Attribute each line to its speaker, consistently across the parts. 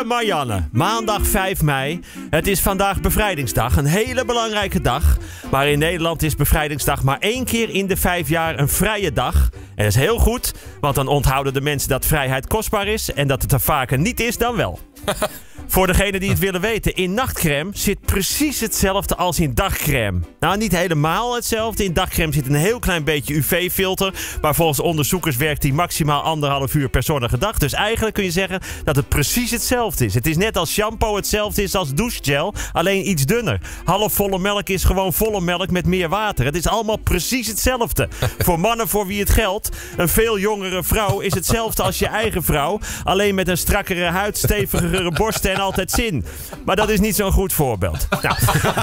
Speaker 1: Lieve Marianne, maandag 5 mei. Het is vandaag bevrijdingsdag, een hele belangrijke dag. Maar in Nederland is bevrijdingsdag maar 1 keer in de 5 jaar een vrije dag. En dat is heel goed, want dan onthouden de mensen dat vrijheid kostbaar is en dat het er vaker niet is dan wel. Voor degenen die het willen weten, in nachtcrème zit precies hetzelfde als in dagcrème. Nou, niet helemaal hetzelfde. In dagcrème zit een heel klein beetje UV-filter. Maar volgens onderzoekers werkt die maximaal 1,5 uur per zonnige dag. Dus eigenlijk kun je zeggen dat het precies hetzelfde is. Het is net als shampoo hetzelfde is als douchegel, alleen iets dunner. Halfvolle melk is gewoon volle melk met meer water. Het is allemaal precies hetzelfde. Voor mannen voor wie het geldt, een veel jongere vrouw is hetzelfde als je eigen vrouw. Alleen met een strakkere huid, stevigere borsten en altijd zin. Maar dat is niet zo'n goed voorbeeld. Nou,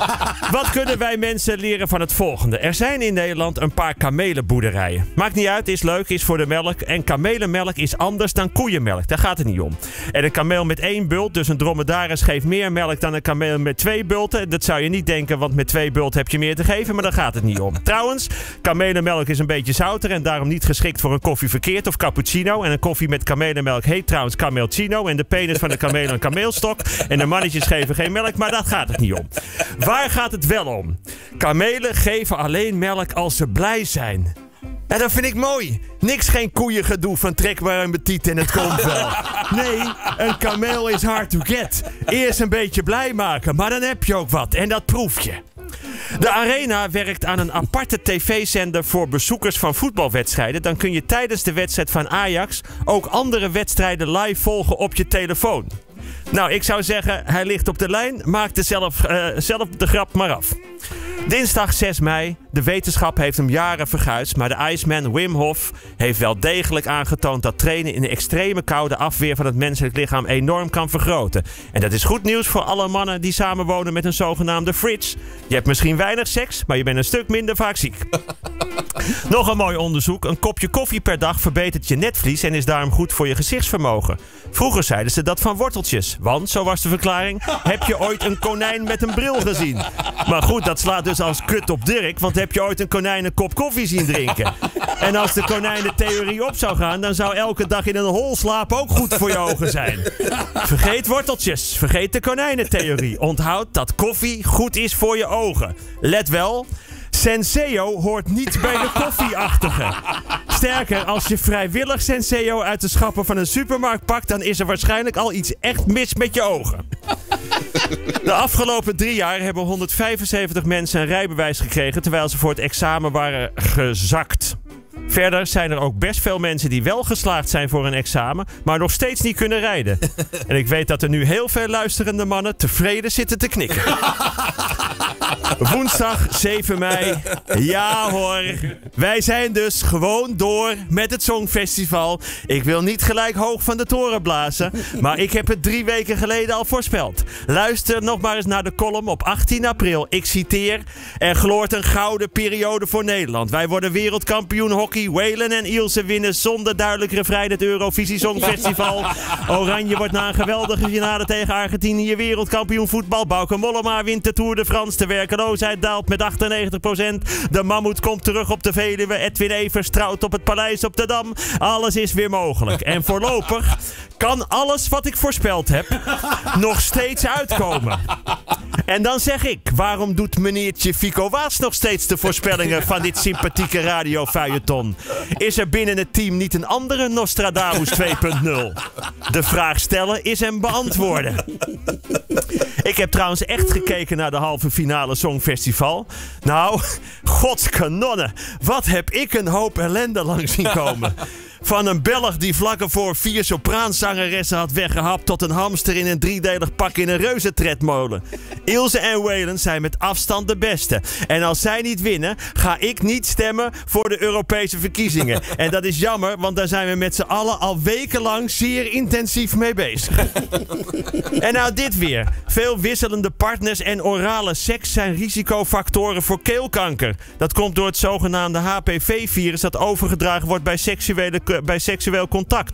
Speaker 1: wat kunnen wij mensen leren van het volgende? Er zijn in Nederland een paar kamelenboerderijen. Maakt niet uit, is leuk, is voor de melk. En kamelenmelk is anders dan koeienmelk. Daar gaat het niet om. En een kameel met 1 bult, dus een dromedaris, geeft meer melk dan een kameel met 2 bulten. Dat zou je niet denken, want met 2 bulten heb je meer te geven. Maar daar gaat het niet om. Trouwens, kamelenmelk is een beetje zouter en daarom niet geschikt voor een koffie verkeerd of cappuccino. En een koffie met kamelenmelk heet trouwens kameelchino. En de penis van de kameel een kameelstok. En de mannetjes geven geen melk, maar daar gaat het niet om. Waar gaat het wel om? Kamelen geven alleen melk als ze blij zijn. En dat vind ik mooi. Niks geen koeiengedoe van trek maar een betiet en het komt wel. Nee, een kameel is hard to get. Eerst een beetje blij maken, maar dan heb je ook wat. En dat proef je. De Arena werkt aan een aparte tv-zender voor bezoekers van voetbalwedstrijden. Dan kun je tijdens de wedstrijd van Ajax ook andere wedstrijden live volgen op je telefoon. Nou, ik zou zeggen, hij ligt op de lijn. Maak er zelf de grap maar af. Dinsdag 6 mei. De wetenschap heeft hem jaren verguisd, maar de Iceman Wim Hof heeft wel degelijk aangetoond dat trainen in de extreme kou de afweer van het menselijk lichaam enorm kan vergroten. En dat is goed nieuws voor alle mannen die samenwonen met een zogenaamde fridge. Je hebt misschien weinig seks, maar je bent een stuk minder vaak ziek. Nog een mooi onderzoek. Een kopje koffie per dag verbetert je netvlies en is daarom goed voor je gezichtsvermogen. Vroeger zeiden ze dat van worteltjes. Want, zo was de verklaring, heb je ooit een konijn met een bril gezien? Maar goed, dat slaat dus als kut op Dirk, want heb je ooit een konijn een kop koffie zien drinken? En als de konijnentheorie op zou gaan, dan zou elke dag in een hol slapen ook goed voor je ogen zijn. Vergeet worteltjes, vergeet de konijnentheorie. Onthoud dat koffie goed is voor je ogen. Let wel, Senseo hoort niet bij de koffieachtige. Sterker, als je vrijwillig Senseo uit de schappen van een supermarkt pakt, dan is er waarschijnlijk al iets echt mis met je ogen. De afgelopen 3 jaar hebben 175 mensen een rijbewijs gekregen terwijl ze voor het examen waren gezakt. Verder zijn er ook best veel mensen die wel geslaagd zijn voor een examen, maar nog steeds niet kunnen rijden. En ik weet dat er nu heel veel luisterende mannen tevreden zitten te knikken. Woensdag 7 mei. Ja hoor. Wij zijn dus gewoon door met het Songfestival. Ik wil niet gelijk hoog van de toren blazen, maar ik heb het 3 weken geleden al voorspeld. Luister nog maar eens naar de column op 18 april. Ik citeer: er gloort een gouden periode voor Nederland. Wij worden wereldkampioen hockey. Waylon en Ilse winnen zonder duidelijk refrein het Eurovisie Songfestival. Oranje wordt na een geweldige finale tegen Argentinië wereldkampioen voetbal. Bauke Mollema wint de Tour de France. De werkeloosheid daalt met 98%. De mammoet komt terug op de Veluwe. Edwin Evers trouwt op het Paleis op de Dam. Alles is weer mogelijk. En voorlopig kan alles wat ik voorspeld heb nog steeds uitkomen. En dan zeg ik, waarom doet meneertje Fico Waas nog steeds de voorspellingen van dit sympathieke radiofeuilleton? Is er binnen het team niet een andere Nostradamus 2.0? De vraag stellen is hem beantwoorden. Ik heb trouwens echt gekeken naar de halve finale Songfestival. Nou, godskanonnen, wat heb ik een hoop ellende langs zien komen. Van een Belg die vlak ervoor 4 sopraanzangeressen had weggehapt tot een hamster in een 3-delig pak in een reuzentredmolen. Ilse en Waylon zijn met afstand de beste. En als zij niet winnen, ga ik niet stemmen voor de Europese verkiezingen. En dat is jammer, want daar zijn we met z'n allen al wekenlang zeer intensief mee bezig. En nou dit weer. Veel wisselende partners en orale seks zijn risicofactoren voor keelkanker. Dat komt door het zogenaamde HPV-virus dat overgedragen wordt bij seksueel contact.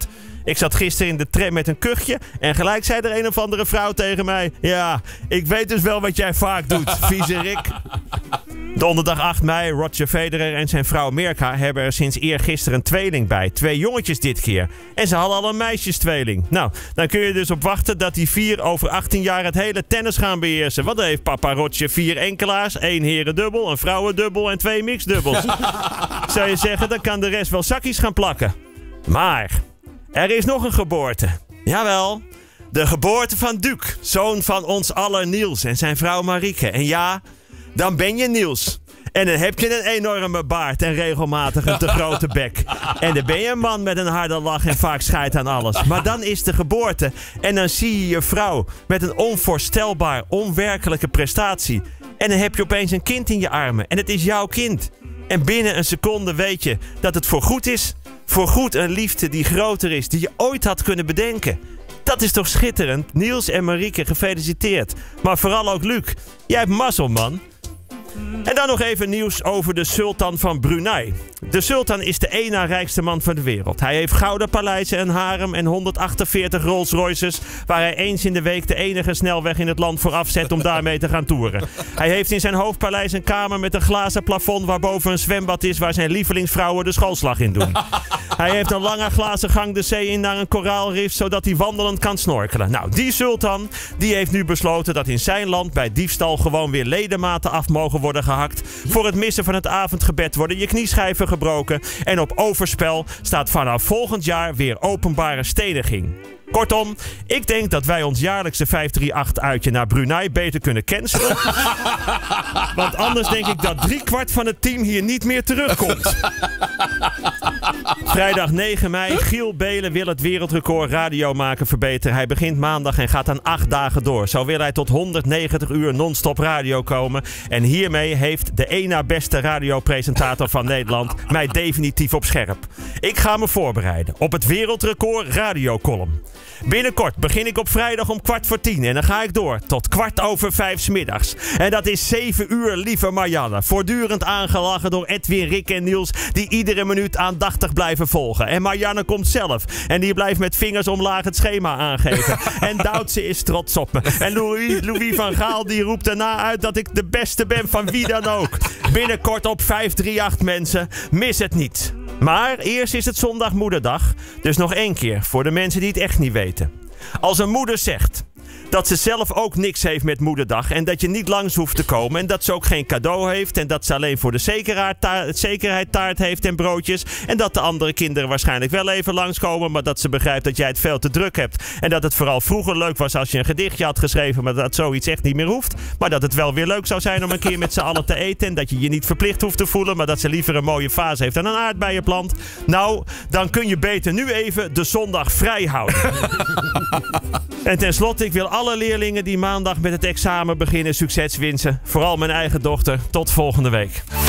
Speaker 1: Ik zat gisteren in de tram met een kuchje en gelijk zei er een of andere vrouw tegen mij... Ja, ik weet dus wel wat jij vaak doet, viezerik. Donderdag 8 mei, Roger Federer en zijn vrouw Mirka hebben er sinds eergisteren een tweeling bij. 2 jongetjes dit keer. En ze hadden al een meisjestweeling. Nou, dan kun je dus op wachten dat die 4 over 18 jaar het hele tennis gaan beheersen. Want dan heeft papa Roger 4 enkelaars, 1 herendubbel, een vrouwendubbel en 2 mixdubbels. Zou je zeggen, dan kan de rest wel zakjes gaan plakken. Maar er is nog een geboorte. Jawel, de geboorte van Duc, zoon van ons aller Niels en zijn vrouw Marieke. En ja, dan ben je Niels. En dan heb je een enorme baard en regelmatig een te grote bek. En dan ben je een man met een harde lach en vaak scheidt aan alles. Maar dan is de geboorte. En dan zie je je vrouw met een onvoorstelbaar, onwerkelijke prestatie. En dan heb je opeens een kind in je armen. En het is jouw kind. En binnen een seconde weet je dat het voorgoed is. Voorgoed een liefde die groter is, die je ooit had kunnen bedenken. Dat is toch schitterend? Niels en Marieke, gefeliciteerd. Maar vooral ook Luc. Jij hebt mazzel, man. En dan nog even nieuws over de sultan van Brunei. De sultan is de 1 na rijkste man van de wereld. Hij heeft gouden paleizen, een harem en 148 Rolls Royces... waar hij eens in de week de enige snelweg in het land voor afzet om daarmee te gaan toeren. Hij heeft in zijn hoofdpaleis een kamer met een glazen plafond... waarboven een zwembad is waar zijn lievelingsvrouwen de schoolslag in doen. Hij heeft een lange glazen gang de zee in naar een koraalrif... zodat hij wandelend kan snorkelen. Nou, die sultan die heeft nu besloten dat in zijn land bij diefstal... gewoon weer ledematen af mogen worden gehakt. Voor het missen van het avondgebed worden je knieschijven gebroken. En op overspel staat vanaf volgend jaar weer openbare steniging. Kortom, ik denk dat wij ons jaarlijkse 538-uitje naar Brunei beter kunnen cancelen. Want anders denk ik dat 3/4 van het team hier niet meer terugkomt. Vrijdag 9 mei, Giel Belen wil het wereldrecord radio maken verbeteren. Hij begint maandag en gaat dan 8 dagen door. Zo wil hij tot 190 uur non-stop radio komen. En hiermee heeft de 1 na beste radiopresentator van Nederland mij definitief op scherp. Ik ga me voorbereiden op het wereldrecord radiocolumn. Binnenkort begin ik op vrijdag om 9:45 en dan ga ik door tot 5:15 's middags. En dat is 7 uur, lieve Marianne. Voortdurend aangelachen door Edwin, Rick en Niels, die iedere minuut aandachtig blijven volgen. En Marianne komt zelf en die blijft met vingers omlaag het schema aangeven. En Doutse is trots op me. En Louis van Gaal die roept daarna uit dat ik de beste ben van wie dan ook. Binnenkort op 538, mensen. Mis het niet. Maar eerst is het zondag moederdag. Dus nog 1 keer voor de mensen die het echt niet weten. Als een moeder zegt dat ze zelf ook niks heeft met moederdag... en dat je niet langs hoeft te komen... en dat ze ook geen cadeau heeft... en dat ze alleen voor de zekerheid taart heeft en broodjes... en dat de andere kinderen waarschijnlijk wel even langskomen... maar dat ze begrijpt dat jij het veel te druk hebt... en dat het vooral vroeger leuk was als je een gedichtje had geschreven... maar dat zoiets echt niet meer hoeft... maar dat het wel weer leuk zou zijn om een keer met z'n allen te eten... en dat je je niet verplicht hoeft te voelen... maar dat ze liever een mooie fase heeft dan een aardbeienplant. Nou, dan kun je beter nu even de zondag vrij houden. En tenslotte, ik wil alle leerlingen die maandag met het examen beginnen succes wensen. Vooral mijn eigen dochter. Tot volgende week.